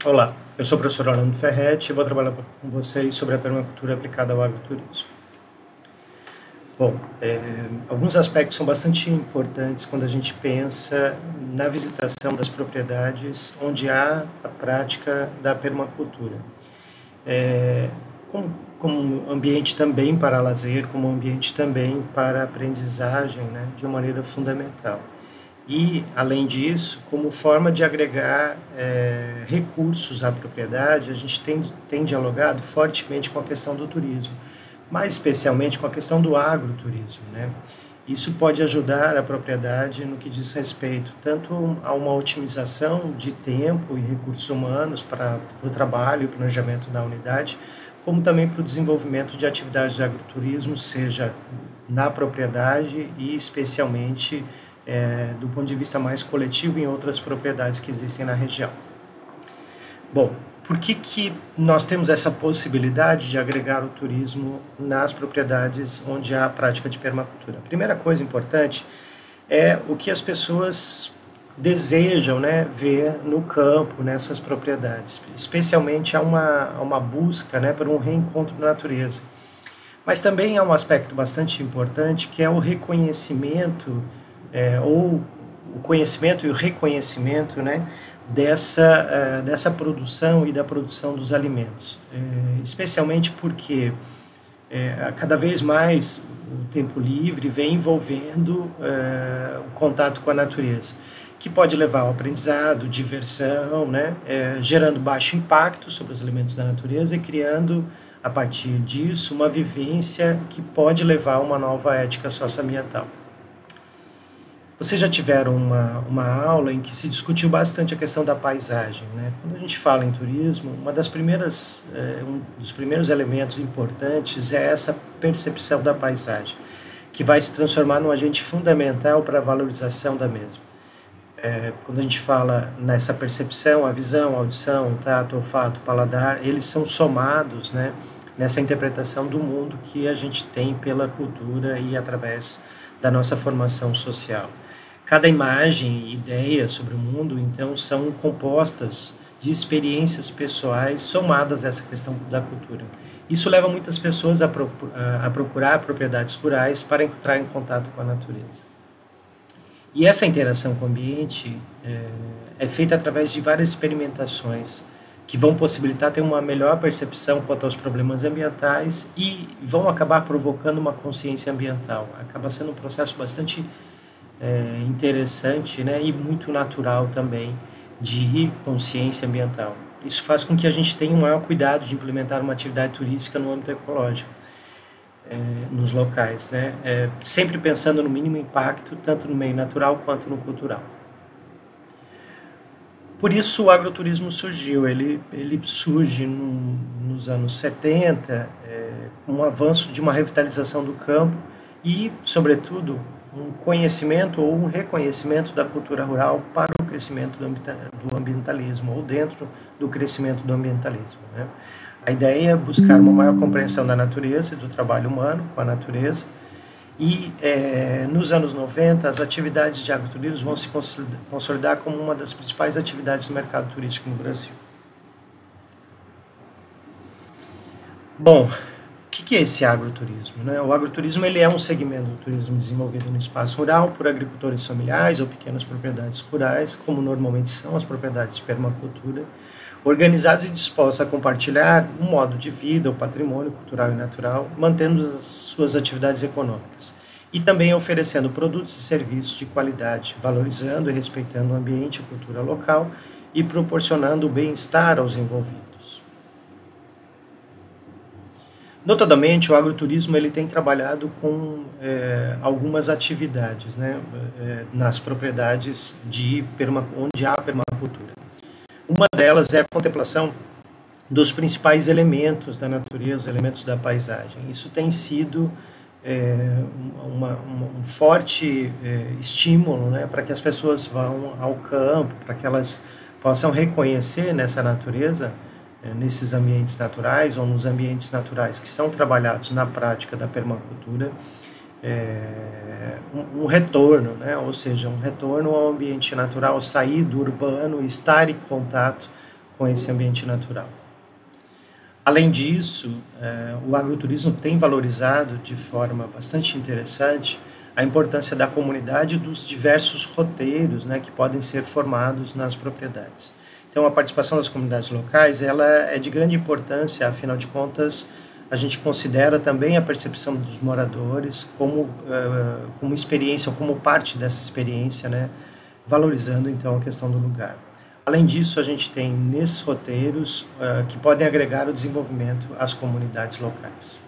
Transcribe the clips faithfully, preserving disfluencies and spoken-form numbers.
Olá, eu sou o professor Orlando Ferretti e vou trabalhar com vocês sobre a permacultura aplicada ao agroturismo. Bom, é, alguns aspectos são bastante importantes quando a gente pensa na visitação das propriedades onde há a prática da permacultura. É, como, como ambiente também para lazer, como ambiente também para aprendizagem, né, de uma maneira fundamental. E, além disso, como forma de agregar é, recursos à propriedade, a gente tem, tem dialogado fortemente com a questão do turismo, mais especialmente com a questão do agroturismo, né? Isso pode ajudar a propriedade no que diz respeito tanto a uma otimização de tempo e recursos humanos para o trabalho e planejamento da unidade, como também para o desenvolvimento de atividades de agroturismo, seja na propriedade e especialmente É, do ponto de vista mais coletivo em outras propriedades que existem na região. Bom, por que, que nós temos essa possibilidade de agregar o turismo nas propriedades onde há a prática de permacultura? A primeira coisa importante é o que as pessoas desejam, né, ver no campo, nessas propriedades. Especialmente há uma, há uma busca, né, por um reencontro na natureza. Mas também há um aspecto bastante importante que é o reconhecimento É, ou o conhecimento e o reconhecimento, né, dessa, uh, dessa produção e da produção dos alimentos, é, especialmente porque é, cada vez mais o tempo livre vem envolvendo é, o contato com a natureza, que pode levar ao aprendizado, diversão, né, é, gerando baixo impacto sobre os elementos da natureza e criando, a partir disso, uma vivência que pode levar a uma nova ética socioambiental. Vocês já tiveram uma, uma aula em que se discutiu bastante a questão da paisagem, né? Quando a gente fala em turismo, uma das primeiras, é, um dos primeiros elementos importantes é essa percepção da paisagem, que vai se transformar num agente fundamental para a valorização da mesma. É, quando a gente fala nessa percepção, a visão, a audição, o tato, o olfato, o paladar, eles são somados, né, nessa interpretação do mundo que a gente tem pela cultura e através da nossa formação social. Cada imagem e ideia sobre o mundo, então, são compostas de experiências pessoais somadas a essa questão da cultura. Isso leva muitas pessoas a, pro, a, a procurar propriedades rurais para entrar em contato com a natureza. E essa interação com o ambiente é, é feita através de várias experimentações que vão possibilitar ter uma melhor percepção quanto aos problemas ambientais e vão acabar provocando uma consciência ambiental. Acaba sendo um processo bastante É, interessante, né, e muito natural também de consciência ambiental. Isso faz com que a gente tenha um maior cuidado de implementar uma atividade turística no âmbito ecológico, é, nos locais, né, é, sempre pensando no mínimo impacto, tanto no meio natural quanto no cultural. Por isso o agroturismo surgiu, ele, ele surge no, nos anos setenta, é, com um avanço de uma revitalização do campo e, sobretudo, um conhecimento ou um reconhecimento da cultura rural para o crescimento do ambientalismo, ou dentro do crescimento do ambientalismo, né? A ideia é buscar uma maior compreensão da natureza e do trabalho humano com a natureza e, é, nos anos noventa, as atividades de agroturismo vão se consolidar como uma das principais atividades do mercado turístico no Brasil. Bom, o que é esse agroturismo, né? O agroturismo ele é um segmento do turismo desenvolvido no espaço rural por agricultores familiares ou pequenas propriedades rurais, como normalmente são as propriedades de permacultura, organizados e dispostos a compartilhar um modo de vida, o patrimônio cultural e natural, mantendo as suas atividades econômicas e também oferecendo produtos e serviços de qualidade, valorizando e respeitando o ambiente e a cultura local e proporcionando o bem-estar aos envolvidos. Notadamente, o agroturismo ele tem trabalhado com é, algumas atividades, né, é, nas propriedades de perma, onde há permacultura. Uma delas é a contemplação dos principais elementos da natureza, elementos da paisagem. Isso tem sido é, uma, uma, um forte é, estímulo, né, para que as pessoas vão ao campo, para que elas possam reconhecer nessa natureza, nesses ambientes naturais ou nos ambientes naturais que são trabalhados na prática da permacultura, é, um, um retorno, né? Ou seja, um retorno ao ambiente natural, sair do urbano, estar em contato com esse ambiente natural. Além disso, eh, o agroturismo tem valorizado de forma bastante interessante a importância da comunidade e dos diversos roteiros, né, que podem ser formados nas propriedades. Então, a participação das comunidades locais ela é de grande importância, afinal de contas, a gente considera também a percepção dos moradores como, uh, como experiência, ou como parte dessa experiência, né, valorizando, então, a questão do lugar. Além disso, a gente tem nesses roteiros uh, que podem agregar o desenvolvimento às comunidades locais.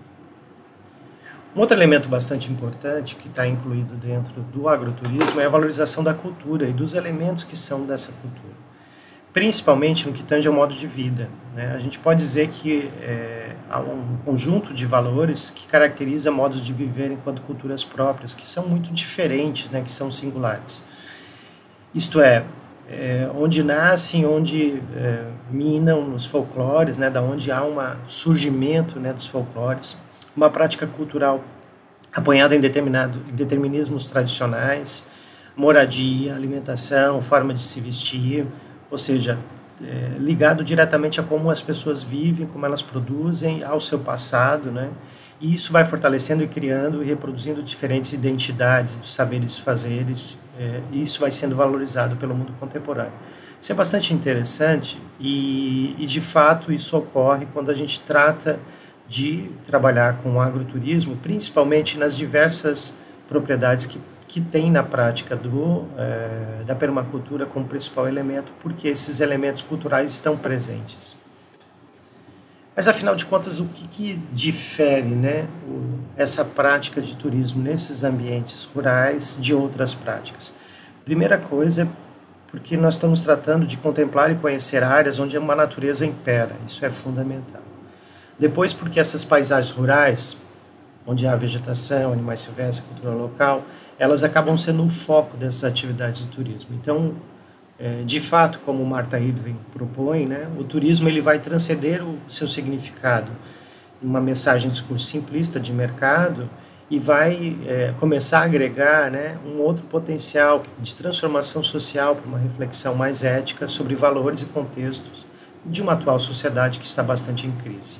Um outro elemento bastante importante que está incluído dentro do agroturismo é a valorização da cultura e dos elementos que são dessa cultura, principalmente no que tange ao modo de vida, né? A gente pode dizer que é, há um conjunto de valores que caracteriza modos de viver enquanto culturas próprias, que são muito diferentes, né? Que são singulares. Isto é, é onde nascem, onde é, minam nos folclores, né? Da onde há um surgimento, né, dos folclores, uma prática cultural apoiada em, determinado, em determinismos tradicionais, moradia, alimentação, forma de se vestir, ou seja, é, ligado diretamente a como as pessoas vivem, como elas produzem, ao seu passado, né? E isso vai fortalecendo e criando e reproduzindo diferentes identidades dos saberes fazeres, é, e isso vai sendo valorizado pelo mundo contemporâneo. Isso é bastante interessante e, e, de fato, isso ocorre quando a gente trata de trabalhar com o agroturismo, principalmente nas diversas propriedades que, que tem na prática do, é, da permacultura como principal elemento, porque esses elementos culturais estão presentes. Mas, afinal de contas, o que, que difere, né, o, essa prática de turismo nesses ambientes rurais de outras práticas? Primeira coisa é porque nós estamos tratando de contemplar e conhecer áreas onde uma natureza impera, isso é fundamental. Depois, porque essas paisagens rurais, onde há vegetação, animais silvestres, cultura local, elas acabam sendo o foco dessas atividades de turismo. Então, é, de fato, como Martha Irving propõe, né, o turismo ele vai transcender o seu significado em uma mensagem de discurso simplista de mercado e vai é, começar a agregar, né, um outro potencial de transformação social para uma reflexão mais ética sobre valores e contextos de uma atual sociedade que está bastante em crise.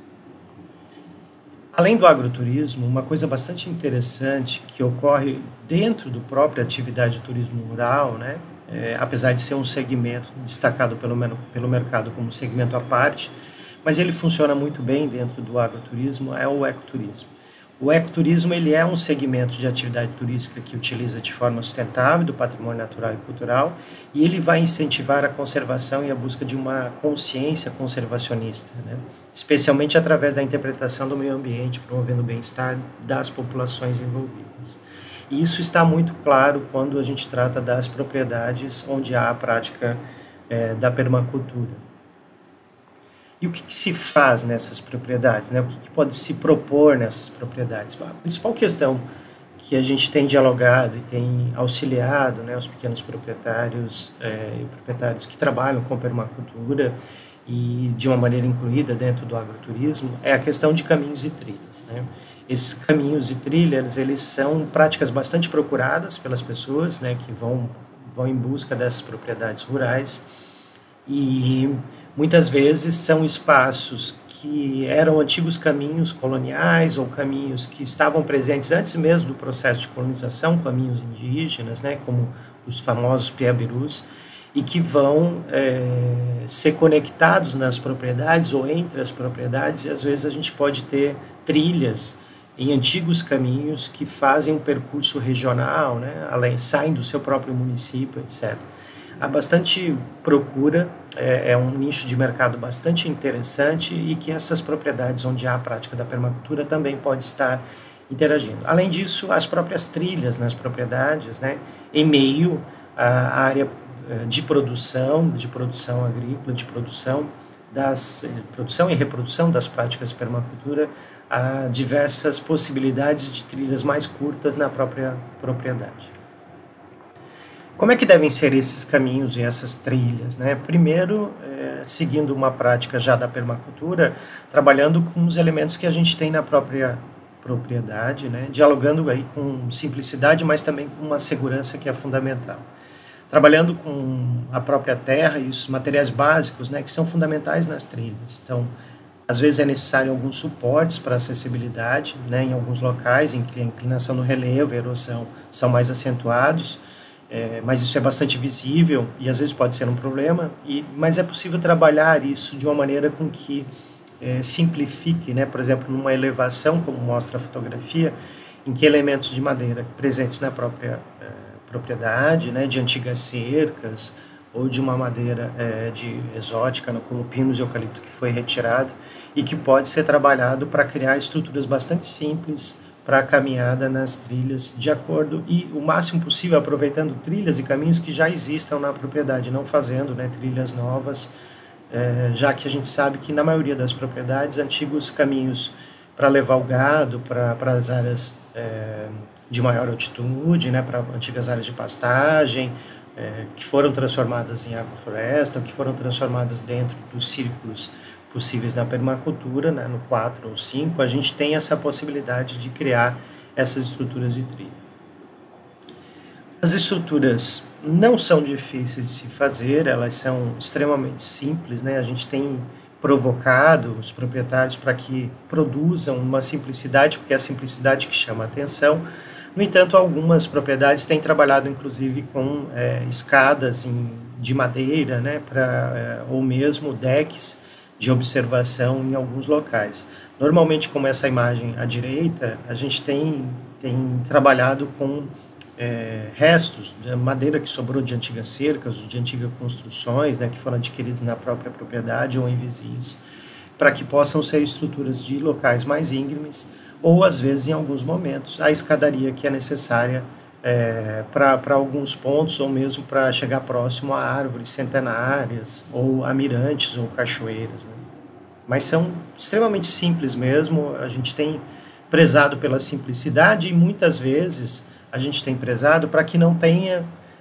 Além do agroturismo, uma coisa bastante interessante que ocorre dentro do própria atividade de turismo rural, né, é, apesar de ser um segmento destacado pelo, pelo mercado como segmento à parte, mas ele funciona muito bem dentro do agroturismo, é o ecoturismo. O ecoturismo ele é um segmento de atividade turística que utiliza de forma sustentável do patrimônio natural e cultural e ele vai incentivar a conservação e a busca de uma consciência conservacionista, né? Especialmente através da interpretação do meio ambiente, promovendo o bem-estar das populações envolvidas. E isso está muito claro quando a gente trata das propriedades onde há a prática é, da permacultura. E o que, que se faz nessas propriedades, né? O que, que pode se propor nessas propriedades? A principal questão que a gente tem dialogado e tem auxiliado, né, os pequenos proprietários é, e proprietários que trabalham com permacultura e de uma maneira incluída dentro do agroturismo é a questão de caminhos e trilhas, né? Esses caminhos e trilhas, eles são práticas bastante procuradas pelas pessoas, né, que vão, vão em busca dessas propriedades rurais e muitas vezes são espaços que eram antigos caminhos coloniais ou caminhos que estavam presentes antes mesmo do processo de colonização, caminhos indígenas, né, como os famosos piabirus, e que vão é, ser conectados nas propriedades ou entre as propriedades, e às vezes a gente pode ter trilhas em antigos caminhos que fazem um percurso regional, né, além, saem do seu próprio município, etcétera. Há bastante procura, é, é um nicho de mercado bastante interessante e que essas propriedades onde há a prática da permacultura também pode estar interagindo. Além disso, as próprias trilhas nas propriedades, né, em meio à área de produção, de produção agrícola, de produção, das, produção e reprodução das práticas de permacultura, há diversas possibilidades de trilhas mais curtas na própria propriedade. Como é que devem ser esses caminhos e essas trilhas, né? Primeiro, é, seguindo uma prática já da permacultura, trabalhando com os elementos que a gente tem na própria propriedade, né? Dialogando aí com simplicidade, mas também com uma segurança que é fundamental. trabalhando com a própria terra e os materiais básicos, né, que são fundamentais nas trilhas. Então, às vezes é necessário alguns suportes para acessibilidade, né, em alguns locais em que a inclinação no relevo e a erosão são mais acentuados, é, mas isso é bastante visível e às vezes pode ser um problema, e, mas é possível trabalhar isso de uma maneira com que é, simplifique, né, por exemplo, numa elevação, como mostra a fotografia, em que elementos de madeira presentes na própria é, propriedade, né, de antigas cercas, ou de uma madeira é, de exótica, né, como pinos e eucalipto, que foi retirado e que pode ser trabalhado para criar estruturas bastante simples para a caminhada nas trilhas, de acordo e o máximo possível aproveitando trilhas e caminhos que já existam na propriedade, não fazendo, né, trilhas novas, é, já que a gente sabe que na maioria das propriedades, antigos caminhos para levar o gado para as áreas é, de maior altitude, né, para antigas áreas de pastagem, É, que foram transformadas em agrofloresta, que foram transformadas dentro dos círculos possíveis na permacultura, né, no quatro ou cinco, a gente tem essa possibilidade de criar essas estruturas de trilha. As estruturas não são difíceis de se fazer, elas são extremamente simples, né, a gente tem provocado os proprietários para que produzam uma simplicidade, porque é a simplicidade que chama a atenção. No entanto, algumas propriedades têm trabalhado, inclusive, com é, escadas em, de madeira, né, pra, é, ou mesmo decks de observação em alguns locais. Normalmente, como essa imagem à direita, a gente tem, tem trabalhado com é, restos de madeira que sobrou de antigas cercas, de antigas construções, né, que foram adquiridos na própria propriedade ou em vizinhos, para que possam ser estruturas de locais mais íngremes, ou às vezes, em alguns momentos, a escadaria que é necessária é, para alguns pontos, ou mesmo para chegar próximo a árvores centenárias, ou a mirantes, ou cachoeiras, né? Mas são extremamente simples mesmo, a gente tem prezado pela simplicidade, e muitas vezes a gente tem prezado para que não tenha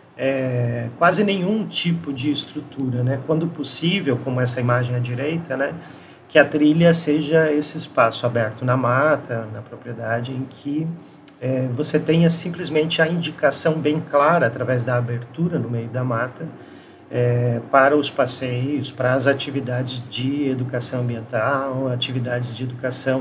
é, quase nenhum tipo de estrutura, né? Quando possível, como essa imagem à direita, né, que a trilha seja esse espaço aberto na mata, na propriedade, em que é, você tenha simplesmente a indicação bem clara, através da abertura no meio da mata, é, para os passeios, para as atividades de educação ambiental, atividades de educação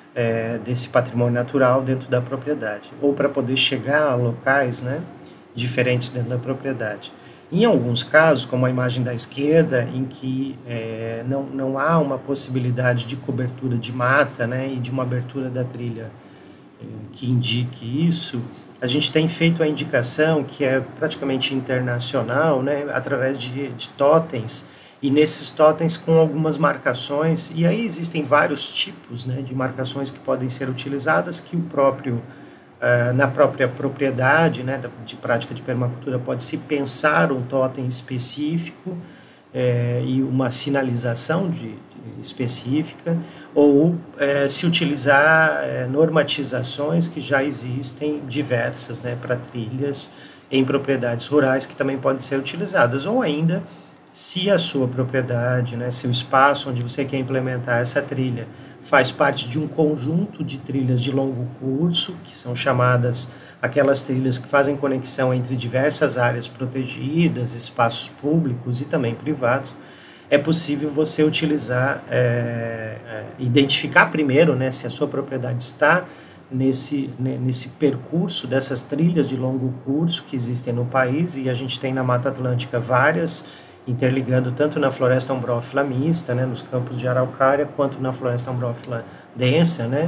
é, desse patrimônio natural dentro da propriedade, ou para poder chegar a locais, né, diferentes dentro da propriedade. Em alguns casos, como a imagem da esquerda, em que é, não, não há uma possibilidade de cobertura de mata, né, e de uma abertura da trilha é, que indique isso, a gente tem feito a indicação, que é praticamente internacional, né, através de, de totens, e nesses totens com algumas marcações, e aí existem vários tipos, né, de marcações que podem ser utilizadas, que o próprio Uh, na própria propriedade, né, de prática de permacultura, pode-se pensar um totem específico é, e uma sinalização de, de específica, ou é, se utilizar é, normatizações que já existem diversas, né, para trilhas em propriedades rurais, que também podem ser utilizadas, ou ainda, se a sua propriedade, né, seu espaço onde você quer implementar essa trilha faz parte de um conjunto de trilhas de longo curso, que são chamadas aquelas trilhas que fazem conexão entre diversas áreas protegidas, espaços públicos e também privados, é possível você utilizar, é, é, identificar primeiro, né, se a sua propriedade está nesse, né, nesse percurso dessas trilhas de longo curso que existem no país, e a gente tem na Mata Atlântica várias, interligando tanto na floresta ombrófila mista, né, nos campos de araucária, quanto na floresta ombrófila densa, né,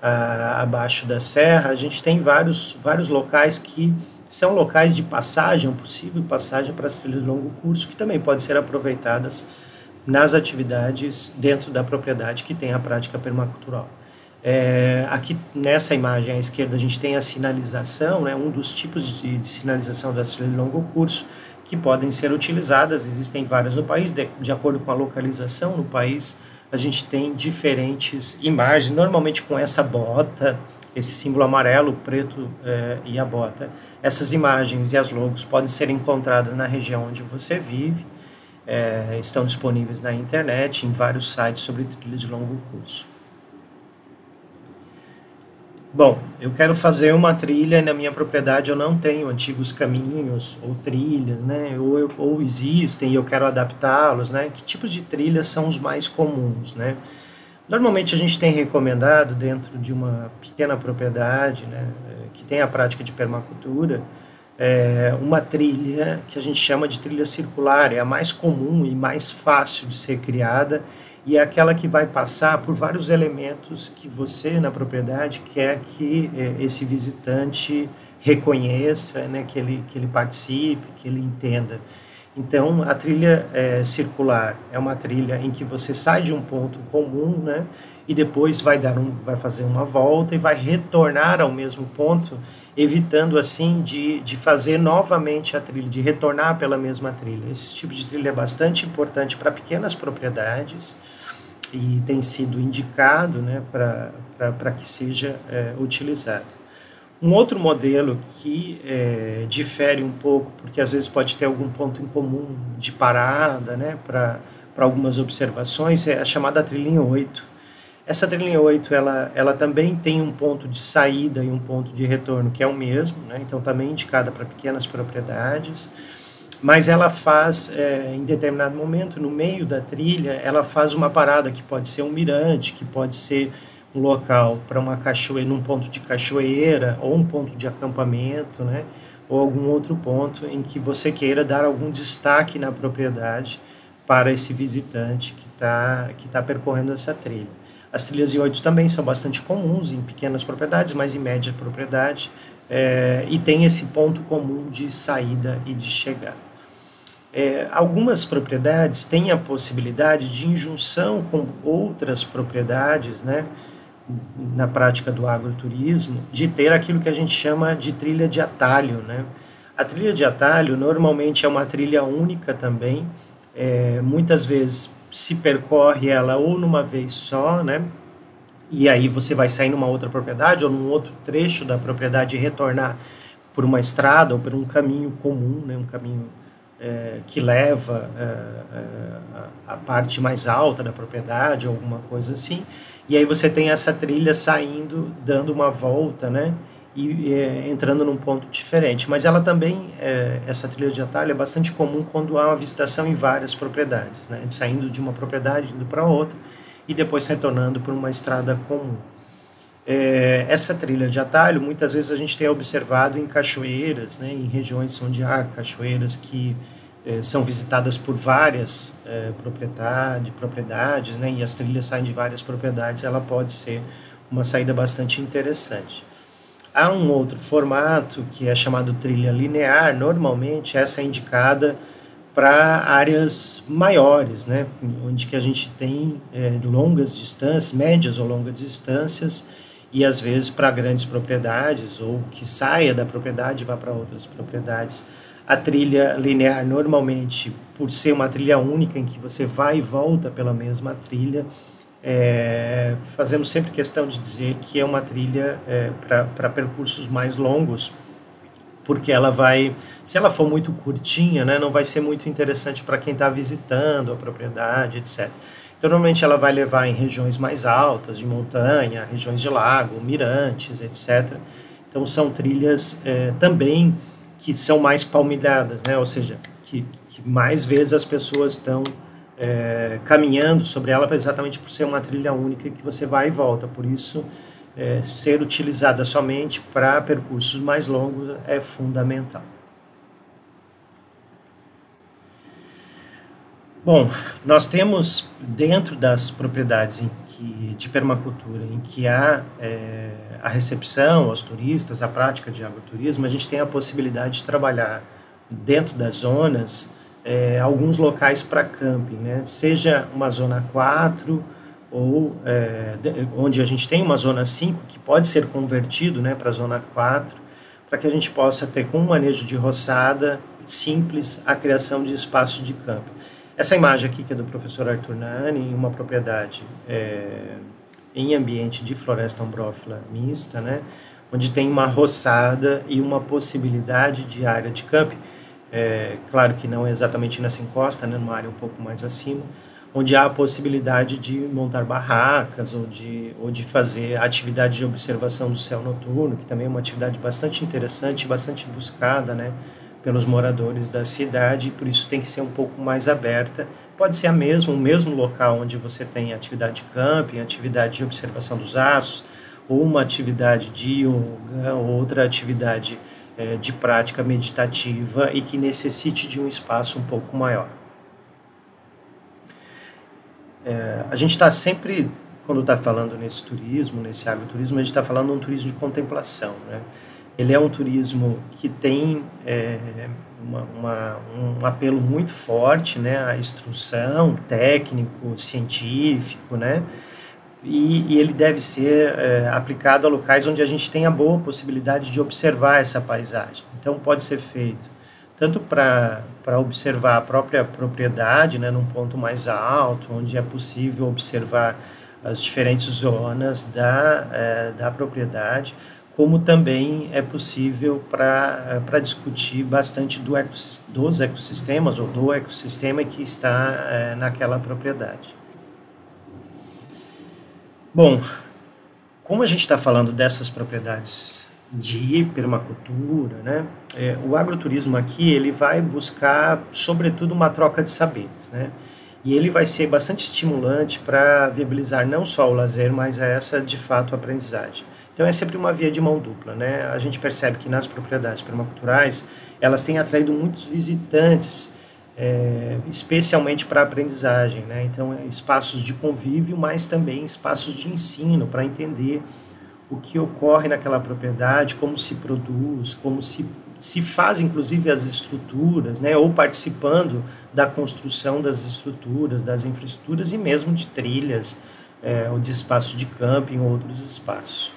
a, abaixo da serra. A gente tem vários, vários locais que são locais de passagem, possível passagem para as trilhas de longo curso, que também podem ser aproveitadas nas atividades dentro da propriedade que tem a prática permacultural. É, aqui nessa imagem à esquerda a gente tem a sinalização, né, um dos tipos de, de sinalização das trilhas de longo curso, que podem ser utilizadas, existem várias no país, de, de acordo com a localização no país, a gente tem diferentes imagens, normalmente com essa bota, esse símbolo amarelo, preto é, e a bota. Essas imagens e as logos podem ser encontradas na região onde você vive, é, estão disponíveis na internet, em vários sites sobre trilhas de longo curso. Bom, eu quero fazer uma trilha e na minha propriedade eu não tenho antigos caminhos ou trilhas, né? Ou, eu- ou existem e eu quero adaptá-los, né? Que tipos de trilhas são os mais comuns, né? Normalmente a gente tem recomendado dentro de uma pequena propriedade, né, eh, que tem a prática de permacultura, é, uma trilha que a gente chama de trilha circular, é a mais comum e mais fácil de ser criada e é aquela que vai passar por vários elementos que você na propriedade quer que eh, esse visitante reconheça, né, que ele, que ele participe, que ele entenda. Então, a trilha é, circular é uma trilha em que você sai de um ponto comum, né, e depois vai dar um, vai fazer uma volta e vai retornar ao mesmo ponto, evitando assim de, de fazer novamente a trilha, de retornar pela mesma trilha. Esse tipo de trilha é bastante importante para pequenas propriedades e tem sido indicado, né, para que seja é, utilizado. Um outro modelo que é, difere um pouco, porque às vezes pode ter algum ponto em comum de parada, né, para algumas observações, é a chamada trilha em oito. Essa trilha em oito, ela, ela também tem um ponto de saída e um ponto de retorno que é o mesmo, né, então também indicada para pequenas propriedades, mas ela faz, é, em determinado momento, no meio da trilha, ela faz uma parada que pode ser um mirante, que pode ser um local para uma cachoeira, num ponto de cachoeira, ou um ponto de acampamento, né? Ou algum outro ponto em que você queira dar algum destaque na propriedade para esse visitante que está que tá percorrendo essa trilha. As trilhas em oito também são bastante comuns em pequenas propriedades, mas em média propriedade, é, e tem esse ponto comum de saída e de chegada. É, algumas propriedades têm a possibilidade de injunção com outras propriedades, né, na prática do agroturismo, de ter aquilo que a gente chama de trilha de atalho, né? A trilha de atalho normalmente é uma trilha única também, é, muitas vezes se percorre ela ou numa vez só, né? E aí você vai sair numa outra propriedade ou num outro trecho da propriedade e retornar por uma estrada ou por um caminho comum, né? Um caminho é, que leva é, é, a parte mais alta da propriedade, alguma coisa assim. E aí você tem essa trilha saindo, dando uma volta, né? E é, entrando num ponto diferente. Mas ela também, é, essa trilha de atalho é bastante comum quando há uma visitação em várias propriedades, né? Saindo de uma propriedade, indo para outra, e depois retornando por uma estrada comum. É, essa trilha de atalho, muitas vezes a gente tem observado em cachoeiras, né, em regiões onde há cachoeiras que é, são visitadas por várias é, propriedade, propriedades, né, e as trilhas saem de várias propriedades, ela pode ser uma saída bastante interessante. Há um outro formato que é chamado trilha linear, normalmente essa é indicada para áreas maiores, né, onde que a gente tem é, longas distâncias, médias ou longas distâncias, e às vezes para grandes propriedades, ou que saia da propriedade e vá para outras propriedades. A trilha linear, normalmente, por ser uma trilha única, em que você vai e volta pela mesma trilha, é, fazemos sempre questão de dizer que é uma trilha é, para percursos mais longos, porque ela vai, se ela for muito curtinha, né, não vai ser muito interessante para quem está visitando a propriedade, etcétera. Então, normalmente ela vai levar em regiões mais altas, de montanha, regiões de lago, mirantes, etcétera. Então, são trilhas é, também que são mais palmilhadas, né, ou seja, que, que mais vezes as pessoas estão é, caminhando sobre ela exatamente por ser uma trilha única que você vai e volta. Por isso, É, ser utilizada somente para percursos mais longos é fundamental. Bom, nós temos dentro das propriedades em que, de permacultura em que há é, a recepção aos turistas, a prática de agroturismo, a gente tem a possibilidade de trabalhar dentro das zonas é, alguns locais para camping, né? Seja uma zona quatro, ou é, onde a gente tem uma zona cinco que pode ser convertido, né, para a zona quatro, para que a gente possa ter com um manejo de roçada simples a criação de espaço de campo. Essa imagem aqui que é do professor Arthur Nani, em uma propriedade é, em ambiente de floresta ombrófila mista, né, onde tem uma roçada e uma possibilidade de área de camping, é, claro que não exatamente nessa encosta, né, numa área um pouco mais acima, onde há a possibilidade de montar barracas ou de, ou de fazer atividade de observação do céu noturno, que também é uma atividade bastante interessante, bastante buscada, né, pelos moradores da cidade, e por isso tem que ser um pouco mais aberta. Pode ser a mesmo, o mesmo local onde você tem atividade de camping, atividade de observação dos astros, ou uma atividade de yoga, ou outra atividade é, de prática meditativa e que necessite de um espaço um pouco maior. É, a gente está sempre, quando está falando nesse turismo, nesse agroturismo, a gente está falando de um turismo de contemplação, né? Ele é um turismo que tem é, uma, uma, um apelo muito forte, né, à instrução, técnico, científico, né? E, e ele deve ser é, aplicado a locais onde a gente tem a boa possibilidade de observar essa paisagem. Então, pode ser feito tanto para observar a própria propriedade, né, num ponto mais alto, onde é possível observar as diferentes zonas da, é, da propriedade, como também é possível para discutir bastante do ecos, dos ecossistemas ou do ecossistema que está é, naquela propriedade. Bom, como a gente está falando dessas propriedades de permacultura, né, é, o agroturismo aqui ele vai buscar, sobretudo, uma troca de saberes, né, e ele vai ser bastante estimulante para viabilizar não só o lazer, mas essa, de fato, a aprendizagem. Então é sempre uma via de mão dupla, né? A gente percebe que nas propriedades permaculturais elas têm atraído muitos visitantes, é, especialmente para a aprendizagem, né? Então é espaços de convívio, mas também espaços de ensino para entender o que ocorre naquela propriedade, como se produz, como se, se faz inclusive as estruturas, né? Ou participando da construção das estruturas, das infraestruturas e mesmo de trilhas, é, ou de espaços de camping ou outros espaços.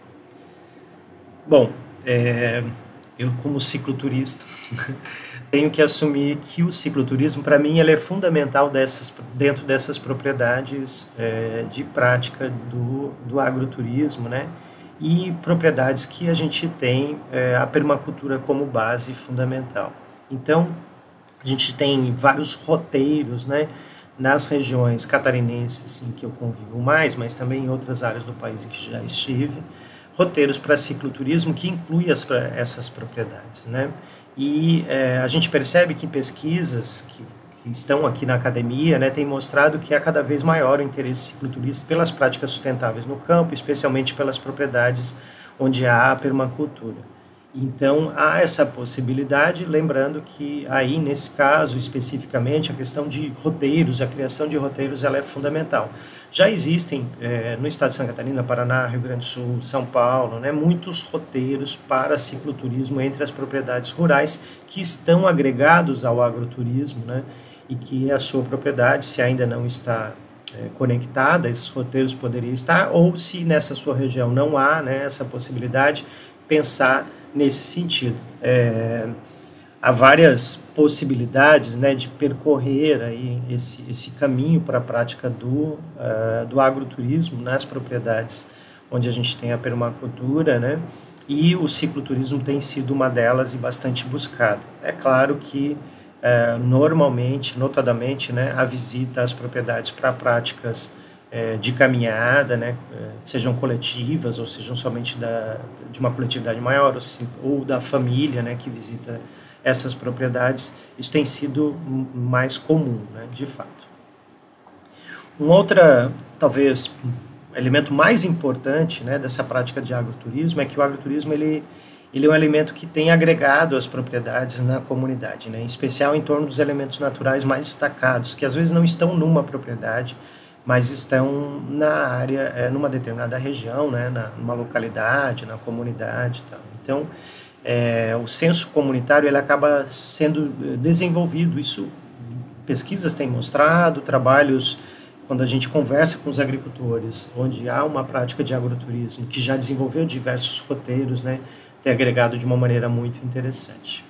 Bom, é, eu como cicloturista tenho que assumir que o cicloturismo, para mim, ele é fundamental dessas, dentro dessas propriedades é, de prática do, do agroturismo, né? E propriedades que a gente tem é, a permacultura como base fundamental. Então, a gente tem vários roteiros, né, nas regiões catarinenses em que eu convivo mais, mas também em outras áreas do país em que já estive, roteiros para cicloturismo que inclui as, essas propriedades, né? E é, a gente percebe que pesquisas que, que estão aqui na academia, né, têm mostrado que há cada vez maior o interesse cicloturista pelas práticas sustentáveis no campo, especialmente pelas propriedades onde há a permacultura. Então, há essa possibilidade, lembrando que aí, nesse caso, especificamente, a questão de roteiros, a criação de roteiros, ela é fundamental. Já existem, é, no estado de Santa Catarina, Paraná, Rio Grande do Sul, São Paulo, né, muitos roteiros para cicloturismo entre as propriedades rurais que estão agregados ao agroturismo, né, e que a sua propriedade, se ainda não está é, conectada, esses roteiros poderiam estar, ou se nessa sua região não há, né, essa possibilidade, pensar nesse sentido. É, há várias possibilidades, né, de percorrer aí esse, esse caminho para a prática do, uh, do agroturismo nas propriedades onde a gente tem a permacultura, né, e o cicloturismo tem sido uma delas e bastante buscado. É claro que uh, normalmente, notadamente, né, a visita às propriedades para práticas de caminhada, né, sejam coletivas ou sejam somente da, de uma coletividade maior ou, ou da família, né, que visita essas propriedades, isso tem sido mais comum, né, de fato. Um outro, talvez, elemento mais importante, né, dessa prática de agroturismo é que o agroturismo ele, ele é um elemento que tem agregado as propriedades na comunidade, né, em especial em torno dos elementos naturais mais destacados, que às vezes não estão numa propriedade, mas estão na área, é, numa determinada região, né, na, numa localidade, na comunidade e tal. Então, é, o senso comunitário ele acaba sendo desenvolvido, isso pesquisas têm mostrado, trabalhos, quando a gente conversa com os agricultores, onde há uma prática de agroturismo, que já desenvolveu diversos roteiros, né, tem agregado de uma maneira muito interessante.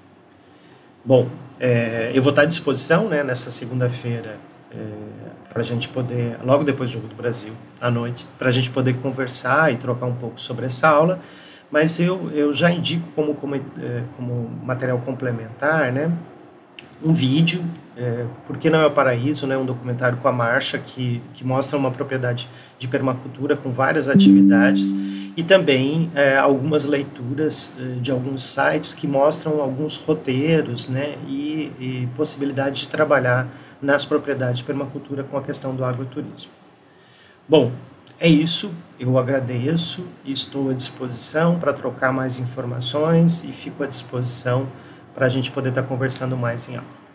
Bom, é, eu vou estar à disposição, né, nessa segunda-feira, é, para a gente poder, logo depois do Jogo do Brasil, à noite, para a gente poder conversar e trocar um pouco sobre essa aula, mas eu, eu já indico como, como, como material complementar, né, um vídeo, é, Por que não é o paraíso, né, um documentário com a Marcha, que, que mostra uma propriedade de permacultura com várias atividades, e também é, algumas leituras é, de alguns sites que mostram alguns roteiros, né, e, e possibilidade de trabalhar nas propriedades de permacultura com a questão do agroturismo. Bom, é isso, eu agradeço e estou à disposição para trocar mais informações e fico à disposição para a gente poder estar conversando mais em aula.